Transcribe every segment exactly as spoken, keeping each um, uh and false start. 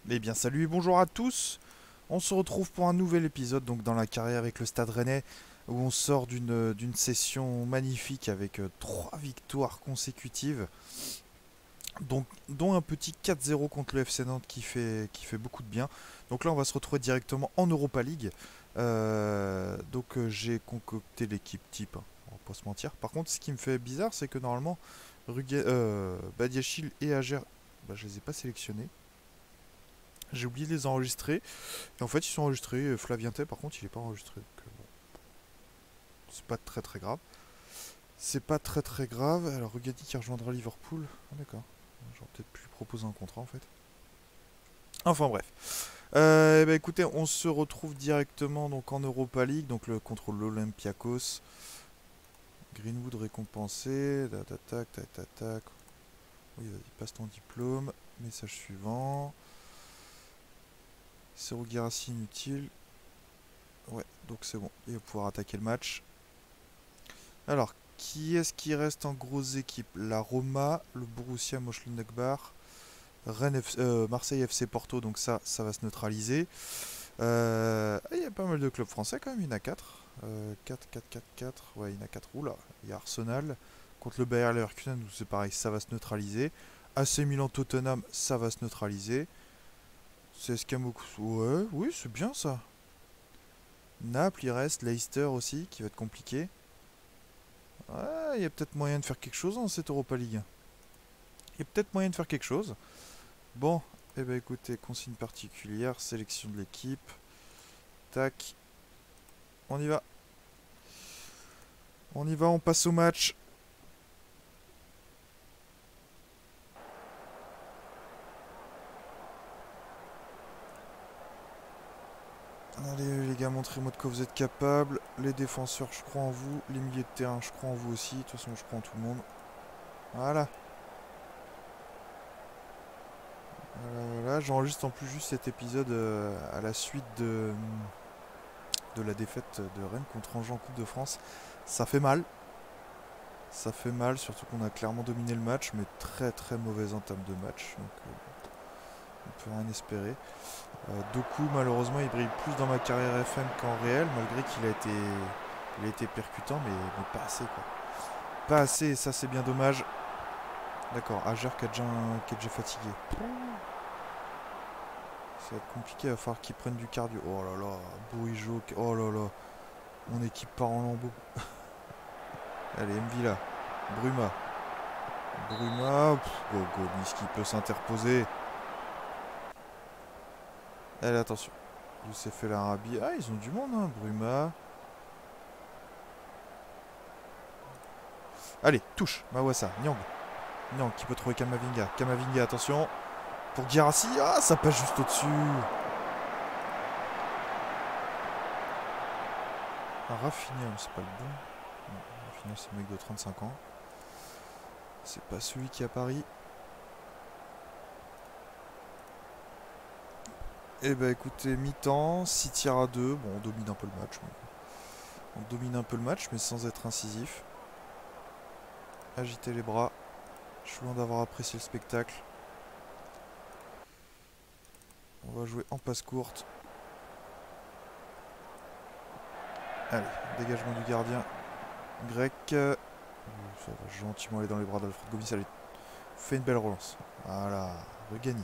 Eh bien salut et bonjour à tous. On se retrouve pour un nouvel épisode donc dans la carrière avec le Stade Rennais où on sort d'une d'une session magnifique avec euh, trois victoires consécutives donc, dont un petit quatre zéro contre le F C Nantes qui fait, qui fait beaucoup de bien. Donc là on va se retrouver directement en Europa League. Euh, donc euh, j'ai concocté l'équipe type, hein, on va pas se mentir. Par contre ce qui me fait bizarre c'est que normalement Ruga- euh, Badiachil et Ager, bah, je les ai pas sélectionnés. J'ai oublié de les enregistrer. Et en fait, ils sont enregistrés. Euh, Flavien Tay, par contre, il est pas enregistré. Donc, euh, bon, c'est pas très très grave. C'est pas très très grave. Alors, Rugadi qui rejoindra Liverpool. Ah, d'accord. J'aurais peut-être pu lui proposer un contrat en fait. Enfin bref. Euh, eh ben, écoutez, on se retrouve directement donc en Europa League, donc le, contre l'Olympiakos. Greenwood récompensé. Tac, tac, tac, tac, tac, tac. Oui, vas-y, passe ton diplôme. Message suivant. Serou Guirassy inutile. Ouais, donc c'est bon. Il va pouvoir attaquer le match. Alors, qui est-ce qui reste en grosse équipe? La Roma, le Borussia Mönchengladbach, Rennes F- euh, Marseille F C Porto, donc ça, ça va se neutraliser. Euh, ah, il y a pas mal de clubs français quand même, il y en a quatre. Euh, quatre, quatre, quatre, quatre, ouais, il y en a quatre. Oula, il y a Arsenal contre le Bayer Leverkusen, où c'est pareil, ça va se neutraliser. A C Milan Tottenham, ça va se neutraliser. C S K Moscou, ouais, oui, c'est bien ça. Naples, il reste Leicester aussi, qui va être compliqué. Ouais, il y a peut-être moyen de faire quelque chose dans cette Europa League. Il y a peut-être moyen de faire quelque chose. Bon, eh ben écoutez, consigne particulière, sélection de l'équipe. Tac, on y va. On y va, on passe au match. Allez les gars, montrez-moi de quoi vous êtes capables. Les défenseurs, je crois en vous. Les milieux de terrain, je crois en vous aussi. De toute façon, je crois en tout le monde. Voilà. Voilà, voilà. J'enregistre en plus juste cet épisode euh, à la suite de, de la défaite de Rennes contre Angers en Coupe de France. Ça fait mal. Ça fait mal, surtout qu'on a clairement dominé le match, mais très très mauvaise entame de match. Donc euh, on peut rien espérer. Euh, Doku, malheureusement, il brille plus dans ma carrière F M qu'en réel, malgré qu'il a été, il a été percutant, mais, mais pas assez quoi. Pas assez, et ça c'est bien dommage. D'accord, Ager qui est déjà, qui est déjà fatigué. Ça va être compliqué, il va falloir qu'il prenne du cardio. Oh là là, Bourigeau, oh là là, mon équipe part en lambeaux. Allez, Mvila, Bruma. Bruma, pff, go, go, Niski peut s'interposer. Allez, attention. Youssef El Arabi. Ah, ils ont du monde, hein. Bruma. Allez, touche. Mawassa. Nyang. Nyang qui peut trouver Kamavinga. Kamavinga, attention. Pour Guirassy. Ah, ça passe juste au-dessus. Ah, Rafinha, mais c'est pas le bon. Non, Rafinha, c'est le mec de trente-cinq ans. C'est pas celui qui a Paris. Eh ben écoutez, mi-temps, six tirs à deux. Bon, on domine un peu le match. mais- On domine un peu le match, mais sans être incisif. Agiter les bras. Je suis loin d'avoir apprécié le spectacle. On va jouer en passe courte. Allez, dégagement du gardien grec. Euh, Ça va gentiment aller dans les bras d'Alfred Gomis. Allez, fait une belle relance. Voilà, Rugani.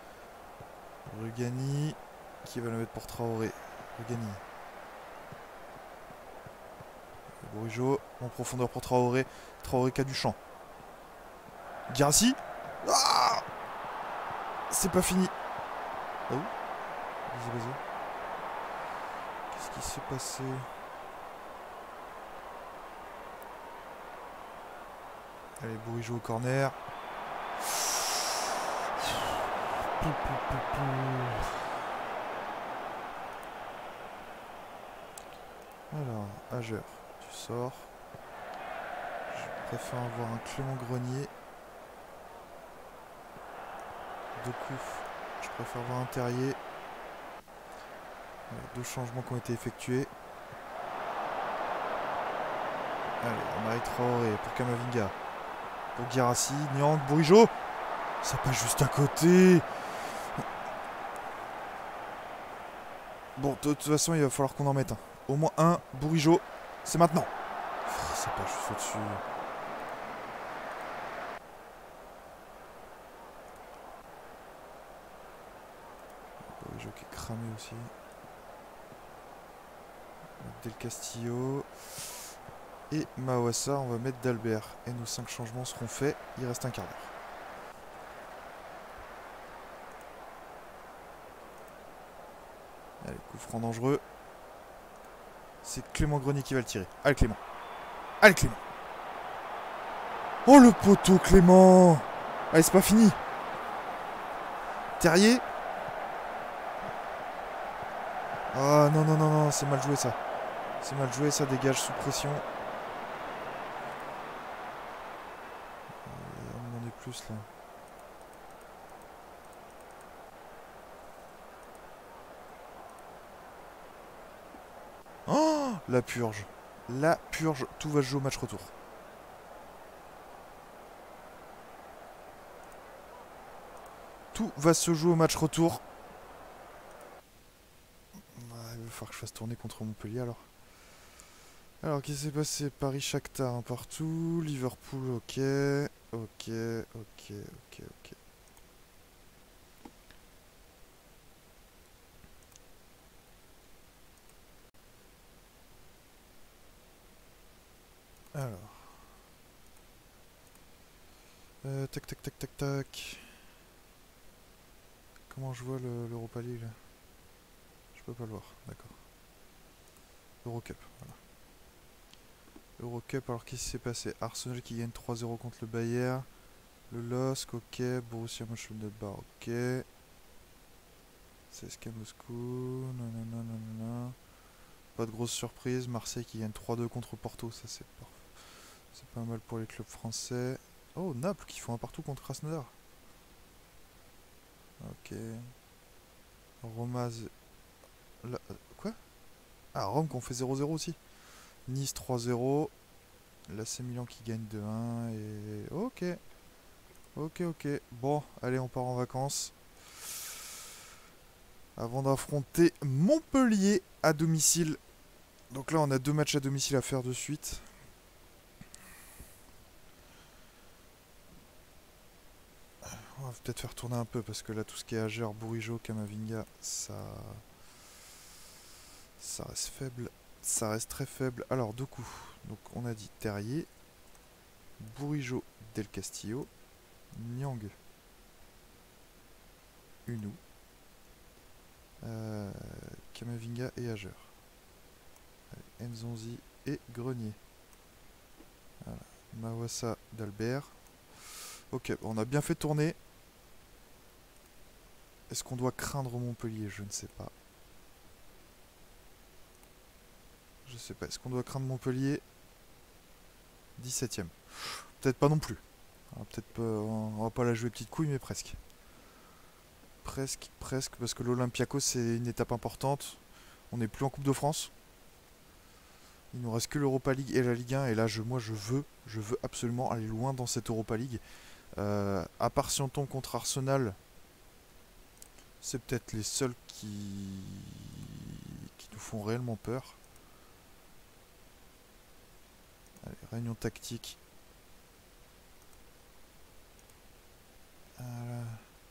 Rugani qui va le mettre pour Traoré. Rugani. Bourigeau en profondeur pour Traoré. Traoré qui a du champ. Guirassy. Ah, c'est pas fini. Ah où? Vas-y, vas-y. Qu'est-ce qui s'est passé? Allez, Bourigeau au corner. Pou, pou, pou, pou. Alors, Ager, tu sors. Je préfère avoir un Clément Grenier. Doku, je préfère avoir un Terrier. Voilà, deux changements qui ont été effectués. Allez, on arrive Traoré pour Kamavinga. Pour Guirassy, Nyang, Bourigeau. Ça passe juste à côté. Bon, de toute façon, il va falloir qu'on en mette un. Au moins un, Bourigeaud. C'est maintenant. Oh, c'est pas juste au-dessus. Bourigeaud qui est cramé aussi. Del Castillo. Et Mawassa, on va mettre d'Albert. Et nos cinq changements seront faits. Il reste un quart d'heure. Allez, coup franc dangereux. C'est Clément Grenier qui va le tirer. Allez Clément. Allez Clément. Oh le poteau Clément. Allez, c'est pas fini. Terrier. Ah non, non, non, non, c'est mal joué ça. C'est mal joué, ça dégage sous pression. Euh, on en est plus là. Oh, la purge. La purge, tout va se jouer au match retour. Tout va se jouer au match retour. Ah, il va falloir que je fasse tourner contre Montpellier alors. Alors, qu'est-ce qui s'est passé? Paris-Shakhtar, hein, partout. Liverpool, ok. Ok, ok, ok, ok. Alors. Euh, tac, tac, tac, tac, tac. Comment je vois l'Europa League là? Je peux pas le voir, d'accord. Eurocup, voilà. Eurocup, alors qu'est-ce qui s'est passé? Arsenal qui gagne trois zéro contre le Bayern. Le L O S C, ok. Borussia Mönchengladbach, ok. C S K Moscou, nanana, nanana. Pas de grosse surprise. Marseille qui gagne trois deux contre Porto, ça c'est pas, c'est pas mal pour les clubs français. Oh, Naples qui font un partout contre Krasnodar. Ok. Roma... La... Quoi? Ah, Rome qu'on fait zéro zéro aussi. Nice trois zéro. L'A C Milan qui gagne deux un. Et... Ok. Ok, ok. Bon, allez, on part en vacances. Avant d'affronter Montpellier à domicile. Donc là, on a deux matchs à domicile à faire de suite. On va peut-être faire tourner un peu parce que là, tout ce qui est Ager, Bourigeaud, Kamavinga, ça... Ça reste faible. Ça reste très faible. Alors, deux coups. Donc, on a dit Terrier, Bourigeaud, Del Castillo, Nyang, Unou, euh, Kamavinga et Ager. Allez, Nzonzi et Grenier. Voilà. Mawassa d'Albert. Ok, on a bien fait tourner. Est-ce qu'on doit craindre Montpellier? Je ne sais pas. Je sais pas. Est-ce qu'on doit craindre Montpellier? dix-septième. Peut-être pas non plus. Peut-être pas, on va pas la jouer petite couille, mais presque. Presque, presque, parce que l'Olympiakos c'est une étape importante. On n'est plus en Coupe de France. Il nous reste que l'Europa League et la Ligue un. Et là, je, moi, je veux, je veux absolument aller loin dans cette Europa League. Euh, à part si on tombe contre Arsenal, c'est peut-être les seuls qui, qui nous font réellement peur. Allez, réunion tactique. Euh...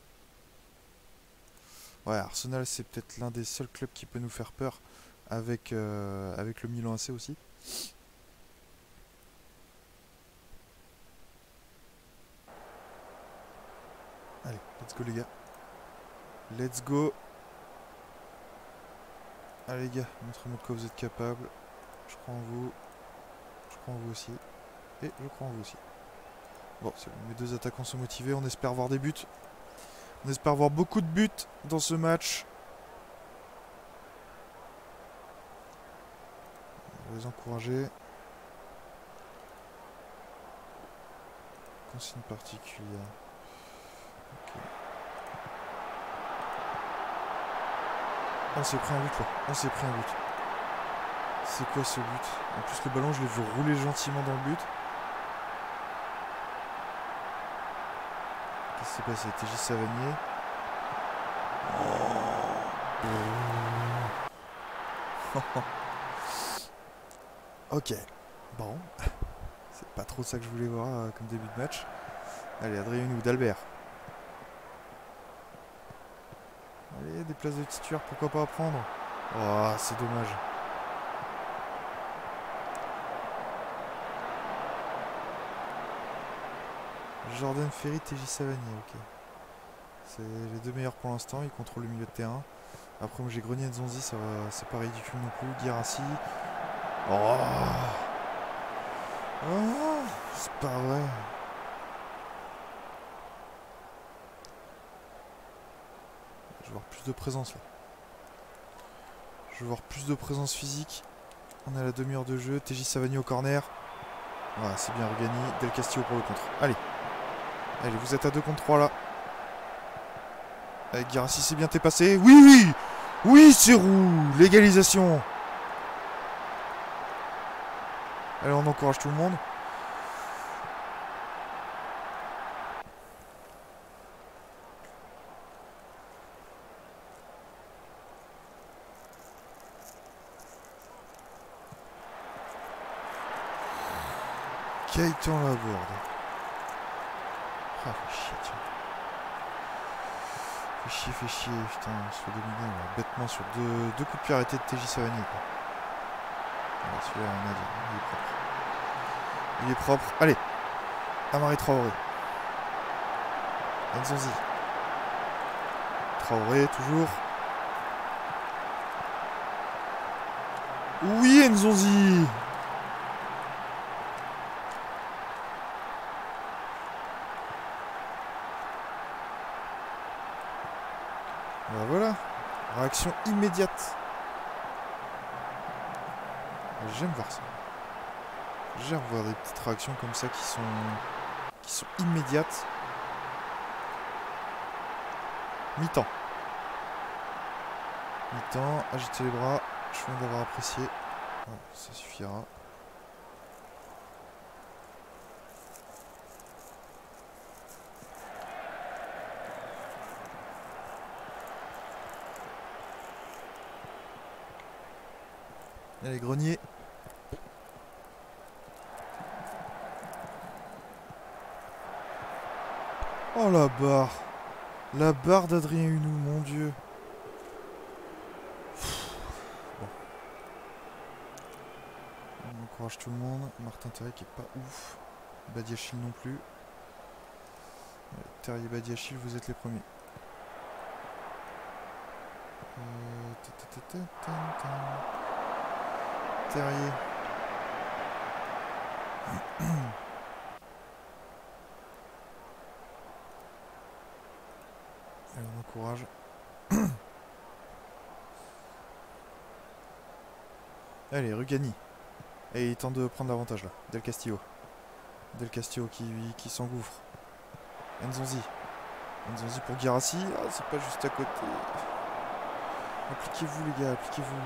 Ouais, Arsenal, c'est peut-être l'un des seuls clubs qui peut nous faire peur. Avec, euh, avec le Milan A C aussi. Allez, let's go les gars. Let's go. Allez les gars, montrez-moi de quoi vous êtes capables. Je crois en vous. Je crois en vous aussi. Et je crois en vous aussi. Bon, c'est bon, mes deux attaquants sont motivés. On espère voir des buts. On espère voir beaucoup de buts dans ce match. On va les encourager. Consigne particulière. Ok. On s'est pris un but là. On s'est pris un but. C'est quoi ce but? En plus le ballon je l'ai vu rouler gentiment dans le but. Qu'est-ce qui s'est passé? T J Savanier. Oh. Ok. Bon. C'est pas trop ça que je voulais voir euh, comme début de match. Allez, Adrien ou d'Albert. Allez, des places de titulaire, pourquoi pas prendre. Oh, c'est dommage. Jordan Ferry, T J Savanier, ok. C'est les deux meilleurs pour l'instant, ils contrôlent le milieu de terrain. Après, moi j'ai Grenier et Nzonzi, ça va, c'est pas ridicule non plus. Guirassi. Oh, oh, c'est pas vrai. Je veux voir plus de présence là. Je veux voir plus de présence physique. On est à la demi-heure de jeu. T J Savanier au corner. Voilà, c'est bien Rugani. Del Castillo pour le contre. Allez. Allez, vous êtes à deux contre trois là. Avec Guirassi, c'est bien t'es passé. Oui, oui. Oui, c'est roux. L'égalisation. Allez, on encourage tout le monde. Gaëtan Laborde. Ah, fait chier, tiens. Fait chier, fait chier, putain, on se fait dominer là, bêtement sur deux, deux coups de pied arrêtés de T J Savanier. Voilà, celui-là, on a dit, il est propre. Il est propre. Allez, Amari Traoré. Nzonzi. Traoré, toujours. Oui, Nzonzi. Ben voilà, réaction immédiate. J'aime voir ça. J'aime voir des petites réactions comme ça qui sont qui sont immédiates. Mi-temps. Mi-temps, agiter les bras. Je viens d'avoir apprécié. Voilà, ça suffira. Allez, Grenier. Oh la barre. La barre d'Adrien Hunou, mon dieu. Bon. On encourage tout le monde. Martin Terrier qui est pas ouf. Badiachil non plus. Terrier, Badiachil, vous êtes les premiers. Euh... Terrier. Allez, on encourage. Allez, Rugani. Et il tente de prendre l'avantage là. Del Castillo. Del Castillo qui, qui s'engouffre. Nzonzi. Nzonzi pour Guirassi. Ah, c'est pas juste à côté. Appliquez-vous les gars, appliquez-vous.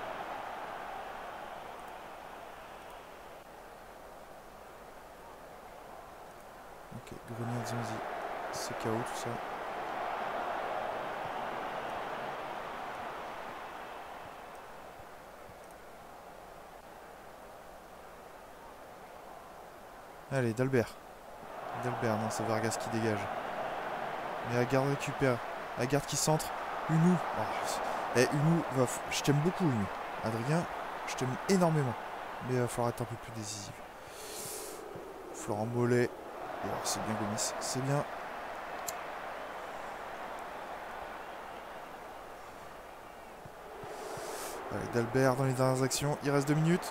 Ok, Grenier, Nzonzi. C'est K O tout ça. Allez, D'Albert. D'Albert, non, c'est Vargas qui dégage. Mais Agarde récupère. Agarde qui centre. Hunou. Oh, eh, Hunou, va f... je t'aime beaucoup, Hunou. Adrien, je t'aime énormément. Mais il va falloir être un peu plus décisif. Florent Mollet. Oh, c'est bien Gomis. C'est bien. Allez, D'Albert dans les dernières actions. Il reste deux minutes.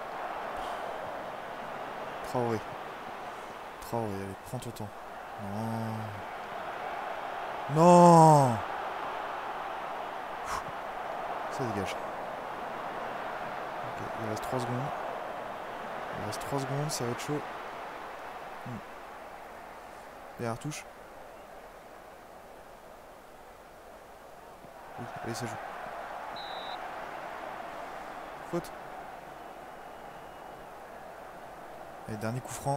Traoré. Traoré, allez, prends ton temps. Non. Non. Ça dégage. Ok, il reste trois secondes. Il reste trois secondes, ça va être chaud. Hmm. Derrière touche. Oui, allez, ça joue. Faute. Allez, dernier coup franc.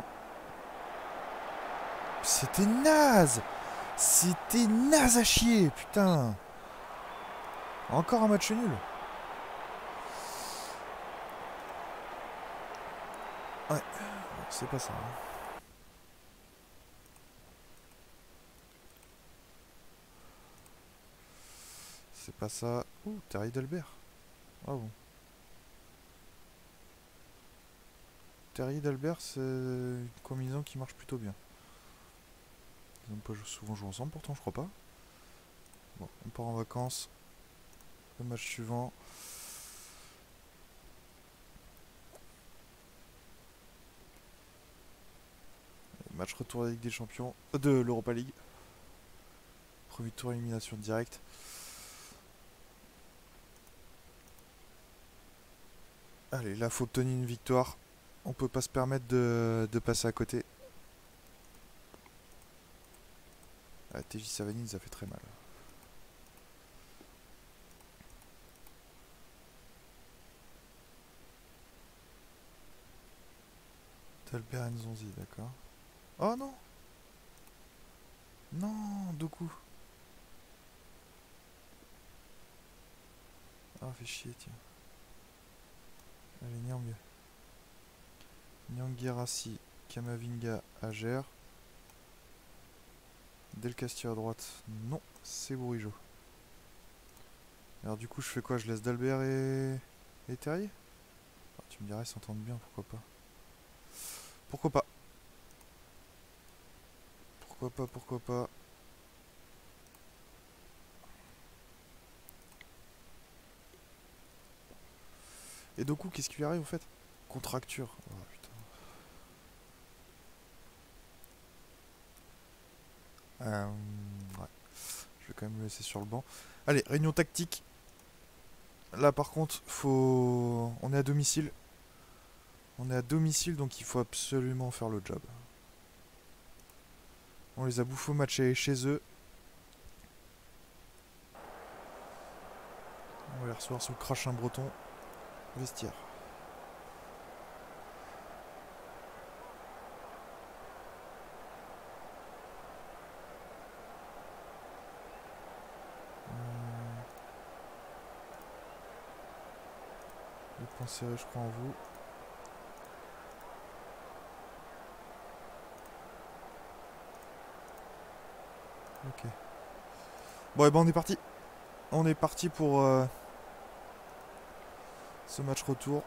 C'était naze. C'était naze à chier, putain. Encore un match nul. Ouais, c'est pas ça. Hein. C'est pas ça. Ouh, Terry Delbert. Ah bon. Terry Delbert, c'est une combinaison qui marche plutôt bien. Ils n'ont pas souvent joué ensemble, pourtant, je crois pas. Bon, on part en vacances. Le match suivant. Match retour de la Ligue des Champions. Euh, de l'Europa League. Premier tour élimination directe. Allez, là, faut obtenir une victoire. On peut pas se permettre de, de passer à côté. Ah, T J Savani, ça fait très mal. Talbert Nzonzi, d'accord. Oh non! Non, Doku. Ah, fait chier, tiens. Allez, Nyang. Nyang Guérassi, Kamavinga, Ager. Del Castillo à droite. Non, c'est Bourigeau. Alors du coup, je fais quoi? Je laisse Dalbert et, et Terrier? Ah, tu me dirais, ils s'entendent bien, pourquoi pas. Pourquoi pas. Pourquoi pas, pourquoi pas. Et Doku, qu'est-ce qui lui arrive en fait? Contracture. Oh putain. Euh, ouais. Je vais quand même le laisser sur le banc. Allez, réunion tactique. Là par contre, faut... on est à domicile. On est à domicile, donc il faut absolument faire le job. On les a bouffés au match chez eux. On va les recevoir sous le crachin breton. Vestiaire. Hum. Les points serrés, je crois en vous. Ok. Bon, et ben on est parti. On est parti pour euh, ce match retour.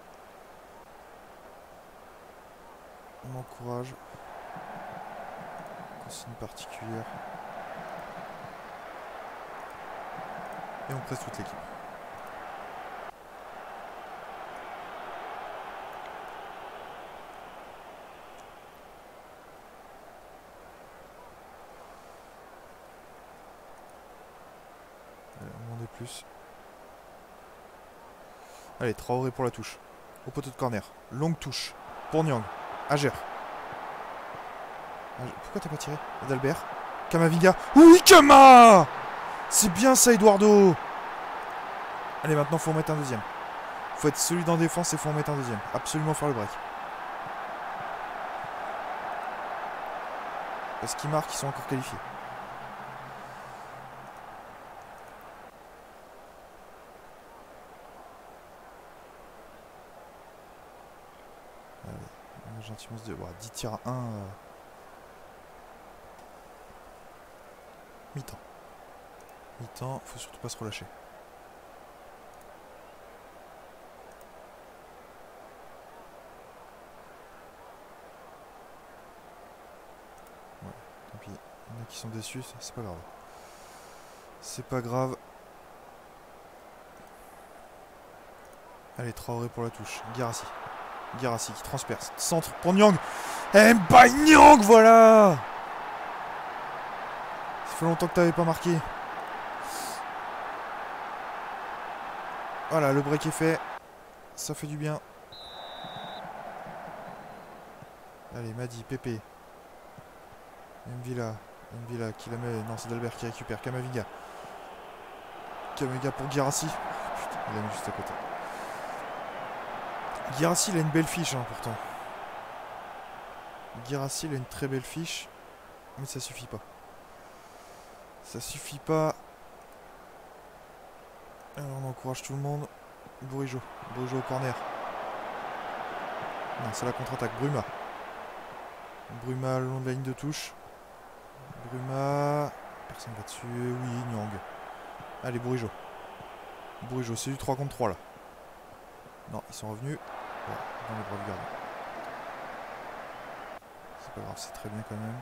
On encourage. Consigne particulière. Et on presse toute l'équipe. Allez, on demandait plus. Allez, Traoré pour la touche. Au poteau de corner. Longue touche. Pour Nyang. Ager. Ager. Pourquoi t'as pas tiré? D'Albert. Kamavinga. Oui, Kama! C'est bien ça, Eduardo. Allez, maintenant, faut en mettre un deuxième. Faut être solide en défense et faut en mettre un deuxième. Absolument faire le break. Parce qu'ils marquent, ils sont encore qualifiés. Allez, gentiment se dire, bon, dix tirs à un. Euh... Mi-temps. Mi-temps, faut surtout pas se relâcher. Ouais, tant pis. Il y en a qui sont déçus, c'est pas grave. C'est pas grave. Allez, Traoré pour la touche. Guérassi. Guérassi qui transperce. Centre pour Nyang. Mbaye Nyang, voilà! Ça fait longtemps que t'avais pas marqué. Voilà, le break est fait. Ça fait du bien. Allez, Madi, Pépé. Mvila. Mvila qui la met. Non, c'est Dalbert qui récupère. Kamavinga. Kamavinga pour Guérassi. Putain, il l'a mis juste à côté. Guérassi, il a une belle fiche, hein, pourtant. Guérassi, il a une très belle fiche. Mais ça suffit pas. Ça suffit pas. Alors on encourage tout le monde. Bourigeau. Bourigeau au corner. Non, c'est la contre-attaque. Bruma. Bruma le long de la ligne de touche. Bruma. Personne va dessus. Oui, Nyang. Allez, Bourigeau. Bourigeau, c'est du trois contre trois là. Non, ils sont revenus. Ouais, dans les bras du gardien. C'est pas grave, c'est très bien quand même.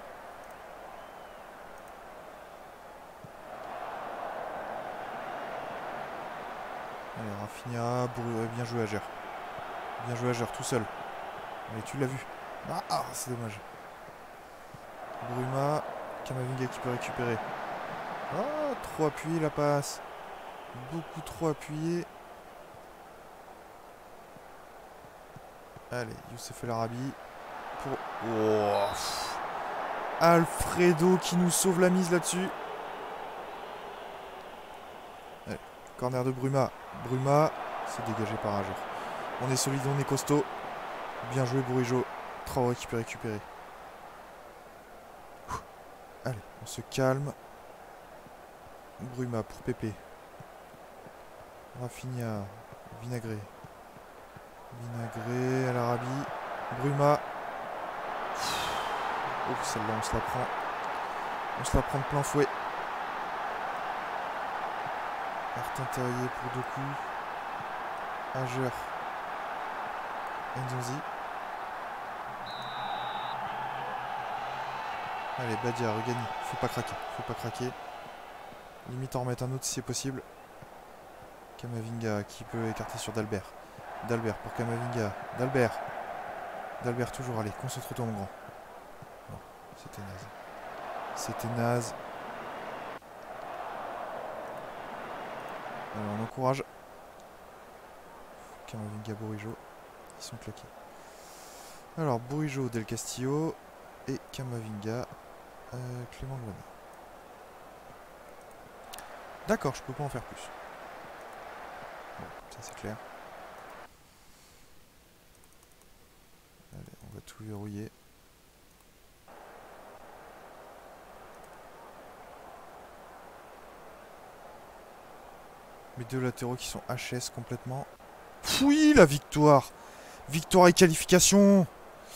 Allez, Rafinha, Bour... bien joué à Gère. Bien joué à Gère, tout seul. Mais tu l'as vu. Ah, ah c'est dommage. Bruma, Kamavinga qui peut récupérer. Oh, trop appuyé la passe. Beaucoup trop appuyé. Allez, Youssef El Arabi. Pour... Oh, Alfredo qui nous sauve la mise là-dessus. Allez, corner de Bruma. Bruma, c'est dégagé par Ager. On est solide, on est costaud. Bien joué Bourigeau. Traoré qui peut récupérer. Allez, on se calme. Bruma pour Pépé. Rafinha. Vinagré. Vinagré, El Arabi. Bruma. Oh, celle-là, on se la prend. On se la prend de plein fouet. Martin Terrier pour deux coups. Ager. Nzonzi. Allez, Badia, Rugani. Faut pas craquer. Faut pas craquer. Limite en remettre un autre si c'est possible. Kamavinga qui peut écarter sur Dalbert. Dalbert pour Kamavinga. Dalbert. Dalbert toujours. Allez, concentre-toi mon grand. Non, c'était naze. C'était naze. Alors on encourage. Kamavinga, Bourigeau. Ils sont claqués. Alors Bourigeau, Del Castillo. Et Kamavinga. Euh, Clément Grenat. D'accord, je peux pas en faire plus. Bon, ça c'est clair. Allez, on va tout verrouiller. Mes deux latéraux qui sont H S complètement. Oui, la victoire. Victoire et qualification.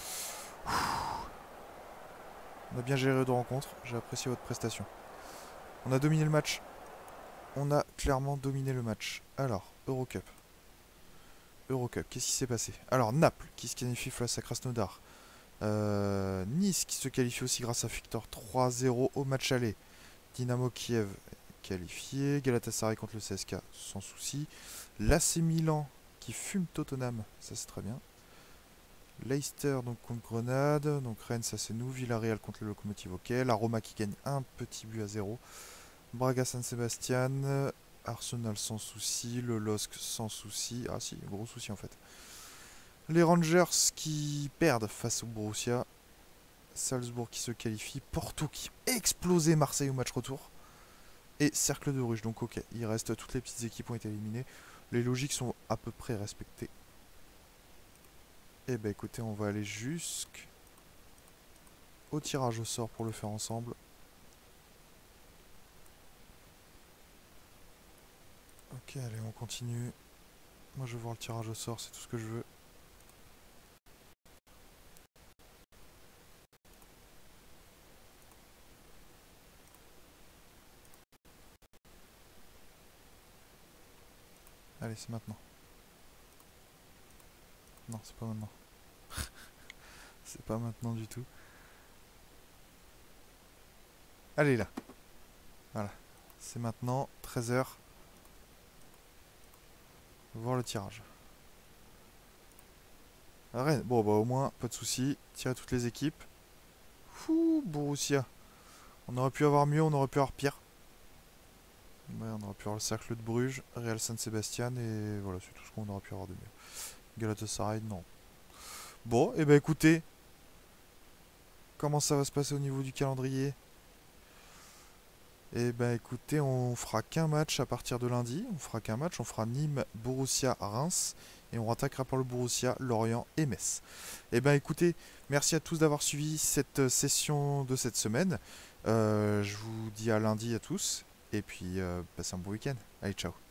On a bien géré les deux rencontres. J'ai apprécié votre prestation. On a dominé le match. On a clairement dominé le match. Alors, Eurocup. Eurocup, qu'est-ce qui s'est passé? Alors, Naples qui se qualifie face à Krasnodar. Euh, Nice qui se qualifie aussi grâce à Victor trois zéro au match aller. Dynamo Kiev qualifié. Galatasaray contre le C S K sans souci. L'A C Milan qui fume Tottenham, ça c'est très bien. Leicester donc contre Grenade. Donc Rennes, ça c'est nous. Villarreal contre le Locomotive, ok. La Roma qui gagne un petit but à zéro. Braga San Sebastian. Arsenal sans souci. Le L O S C sans souci. Ah si, gros souci en fait. Les Rangers qui perdent face au Borussia. Salzbourg qui se qualifie. Porto qui a explosé Marseille au match retour. Et Cercle de Bruges. Donc ok, il reste, toutes les petites équipes ont été éliminées. Les logiques sont à peu près respectées. Et bah écoutez, on va aller jusqu'au tirage au sort pour le faire ensemble. Ok, allez, on continue. Moi je veux voir le tirage au sort, c'est tout ce que je veux. Allez, c'est maintenant. Non, c'est pas maintenant. C'est pas maintenant du tout. Allez, là. Voilà. C'est maintenant, treize heures. Voir le tirage. Rennes, bon, bah au moins, pas de soucis. Tirer toutes les équipes. Fou, Borussia. On aurait pu avoir mieux, on aurait pu avoir pire. Ouais, on aurait pu avoir le Cercle de Bruges, Real San Sebastian, et voilà, c'est tout ce qu'on aurait pu avoir de mieux. Galatasaray, non. Bon, et bah écoutez, comment ça va se passer au niveau du calendrier? Et bah écoutez, on fera qu'un match à partir de lundi. On fera qu'un match, on fera Nîmes, Borussia, Reims. Et on attaquera par le Borussia, Lorient et Metz. Et ben écoutez, merci à tous d'avoir suivi cette session de cette semaine. Euh, je vous dis à lundi à tous. Et puis, euh, passez un bon week-end. Allez, ciao.